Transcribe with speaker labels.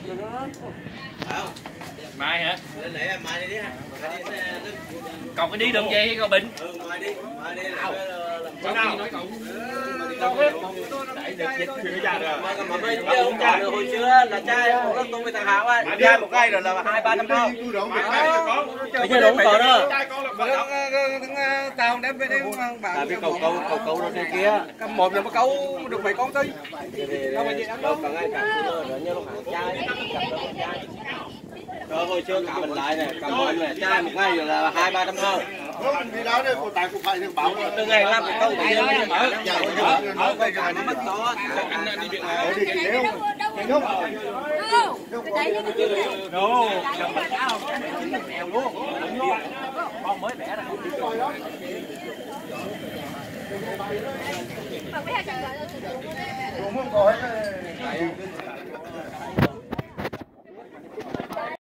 Speaker 1: Mai hả?
Speaker 2: Mai đi đi ha.
Speaker 1: Còn cái đi đường về Cao Bình.
Speaker 2: Mai đi.
Speaker 1: Sao nào? Nói cậu.
Speaker 2: Mà bây giờ ông cha được hồi xưa là cha tôi với thằng Hảo á, cha một cây rồi là 2-3 năm thôi. Bây giờ đúng còn đó.
Speaker 3: Tao đem về đây
Speaker 2: Tại vì cầu rồi kia.
Speaker 3: một giờ mới câu được 7 con thôi.
Speaker 2: Đâu cần ai cả rồi như lúc hàng trai. Rồi hồi xưa cả mình lại này, cầm mình này, trai một ngày rồi là 2-3 thôi.
Speaker 3: Đi đó đây cô tại cô phải được bảo
Speaker 2: từ ngày làm một câu tự nhiên mở.
Speaker 3: Ở đây cái này
Speaker 2: Mất to.
Speaker 1: Anh đi việc
Speaker 3: ở đi cái đéo. Cái nhóc.
Speaker 1: Đồ, đồng bánh cao, mèo luôn. Con mới bẻ rồi.
Speaker 3: Cũng không có hết.